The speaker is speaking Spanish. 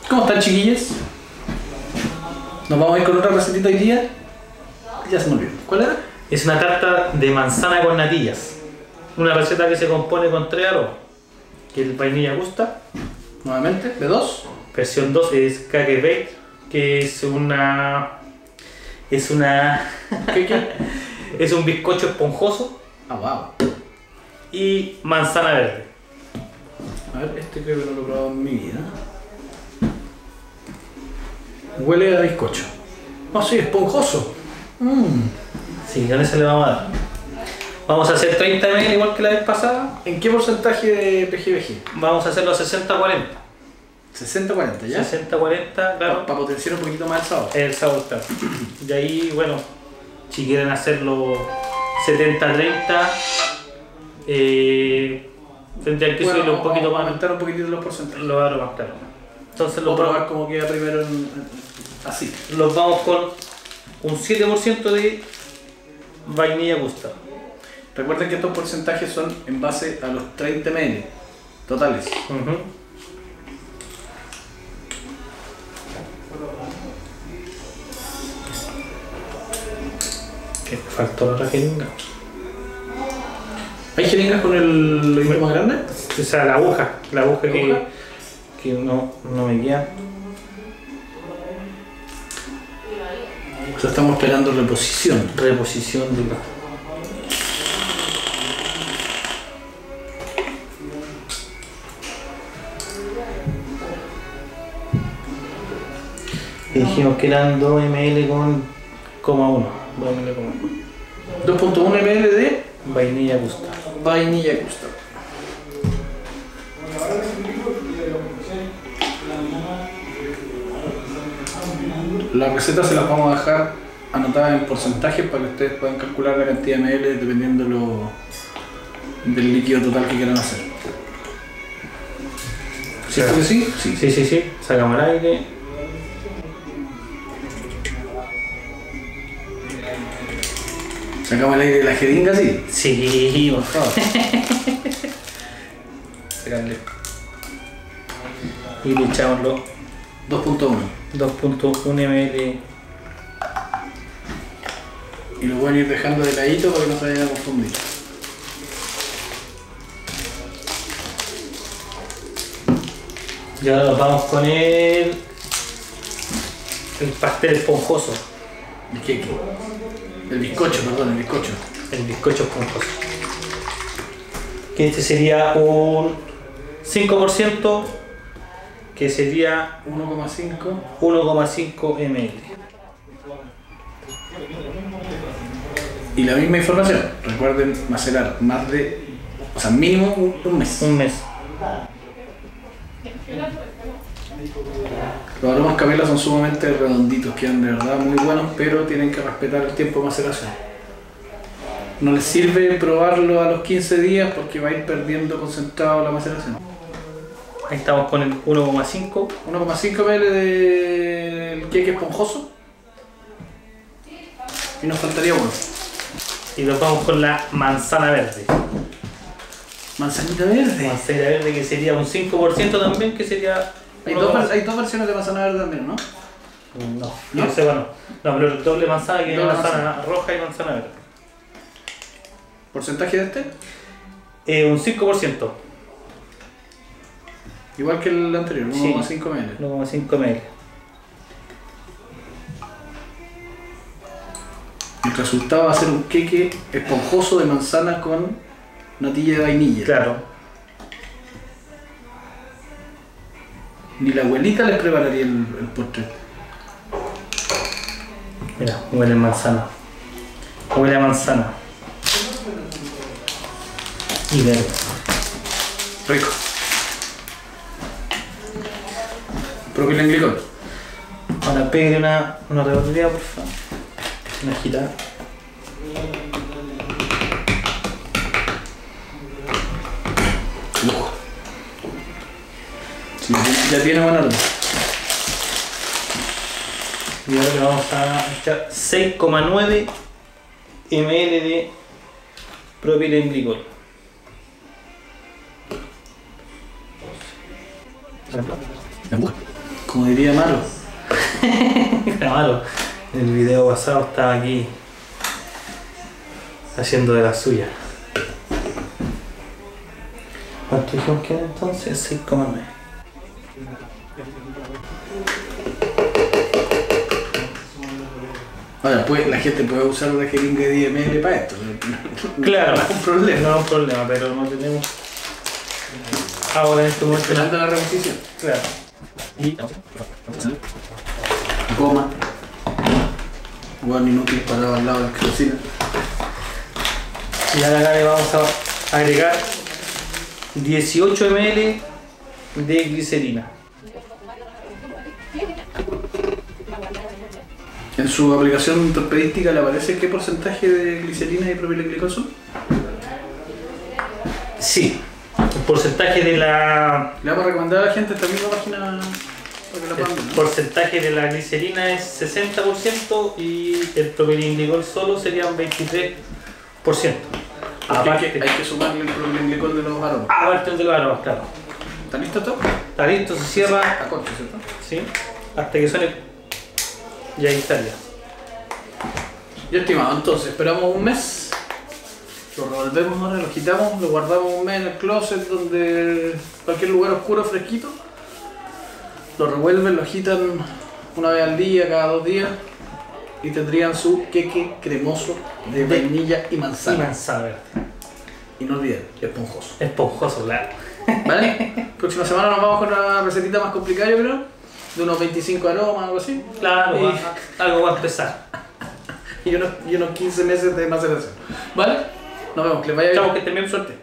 ¿Cómo están, chiquillos? Nos vamos a ir con otra recetita hoy día. Ya se me olvidó. ¿Cuál era? Es una tarta de manzana con natillas. Una receta que se compone con 3 arroz. Que el vainilla gusta. Nuevamente, de 2. Versión 2 es cake bake, que es una... ¿Qué? es un bizcocho esponjoso. Ah, wow. Y manzana verde. A ver, este creo que no lo he probado en mi vida. Huele a bizcocho. No, sí, esponjoso. Sí, con eso le vamos a dar. Vamos a hacer 30 ml igual que la vez pasada. ¿En qué porcentaje de PGBG? Vamos a hacerlo 60-40. 60-40, ¿ya? 60-40, claro. Para potenciar un poquito más el sabor. El sabor, claro. De ahí, bueno, si quieren hacerlo 70-30, tendrían que subirlo un poquito más. Aumentar un poquitito los porcentajes. Lo hago más claro. Entonces Vamos a probar cómo queda primero así. los vamos con un 7% de vainilla gusta. Recuerden que estos porcentajes son en base a los 30 ml totales. Que faltó la otra jeringa. ¿Hay jeringas con el lobito más grande? O sea, la aguja que no me queda. O sea, estamos esperando reposición. Reposición de la... Dijimos que eran 2 ml con 1,1. 2 ml con 2.1 ml de vainilla gusta. vainilla gusta. La receta se las vamos a dejar anotadas en porcentajes para que ustedes puedan calcular la cantidad de ml dependiendo del líquido total que quieran hacer. ¿Cierto que sí? Sí. Sacamos el aire. ¿Sacamos el aire de la jeringa, sí? Sí, por favor. Sacarle. Y le echamos los 2.1. 2.1 ml. Y lo voy a ir dejando de ladito para que no se vayan a confundir. Y ahora nos vamos con el pastel esponjoso. ¿El qué? El bizcocho, perdón, el bizcocho. El bizcocho esponjoso. Que este sería un 5%, que sería 1,5 ml. Y la misma información, recuerden macerar mínimo un mes. Un mes. Los aromas canela son sumamente redonditos, quedan de verdad muy buenos, pero tienen que respetar el tiempo de maceración. No les sirve probarlo a los 15 días porque va a ir perdiendo concentrado la maceración. Ahí estamos con el 1,5. 1,5 ml del queque esponjoso. Y nos faltaría uno. Y nos vamos con la manzana verde. Manzanita verde. Manzana verde, que sería un 5% también, que sería... Hay dos versiones de manzana verde también, ¿no? No, yo sepa no. No, pero el doble manzana, que es manzana roja y manzana verde. ¿Porcentaje de este? Un 5%. Igual que el anterior, 1,5 ml. 1,5 ml. El resultado va a ser un queque esponjoso de manzana con natilla de vainilla. Claro. Ni la abuelita les prepararía el postre. Mira, huele a manzana. Huele a manzana. Y verde. Rico. Propilenglicol. Ahora pegue una revolvida, por favor. Una agitada. Sí, ya tiene buen aroma. Y ahora le vamos a echar 6,9 ml de propilenglicol. Como diría Maro. Claro, en el video pasado estaba aquí haciendo de la suya. ¿Cuánto dijimos que era entonces? 6,9. Ahora, pues, la gente puede usar una jeringa de 10 ml para esto. Claro, no es un problema. no es un problema, pero no tenemos ahora en este momento. Esperando la reposición. Claro. Y Goma. Bueno, inútil parado al lado de la cocina. y ahora acá le vamos a agregar 18 ml de glicerina. En su aplicación torpedística le aparece qué porcentaje de glicerina y propilenglicol son. Sí, el porcentaje de la Le vamos a recomendar a la gente esta misma página para que la puedan ver, el ¿no? porcentaje de la glicerina es 60% y el propilenglicol solo serían 23%. Porque hay que sumarle el propilenglicol de los aromas. Aparte de los aromas, claro. ¿Está listo todo? Está listo, se cierra, A corto, ¿cierto? ¿sí? Hasta que suene. Y ahí estaría. Ya estimado, entonces esperamos un mes, lo revolvemos ahora, lo quitamos, lo guardamos un mes en el closet donde cualquier lugar oscuro, fresquito, lo revuelven, lo agitan una vez al día, cada 2 días y tendrían su queque cremoso de vainilla y Y manzana. manzana verde. Y no olviden, esponjoso. Esponjoso, claro. ¿Vale? Próxima semana nos vamos con una recetita más complicada, yo creo, de unos 25 aromas, algo así. Claro, Y- algo va a empezar. Y unos 15 meses de maceración. ¿Vale? Nos vemos, que les vaya bien. Chao, que estén bien, suerte.